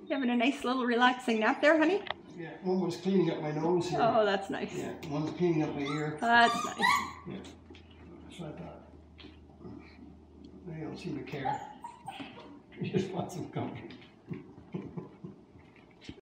You having a nice little relaxing nap there, honey? Yeah, one was cleaning up my nose here. Oh, that's nice. Yeah, one's cleaning up my ear. That's nice. Yeah, so I thought, they don't seem to care. He just wants some company.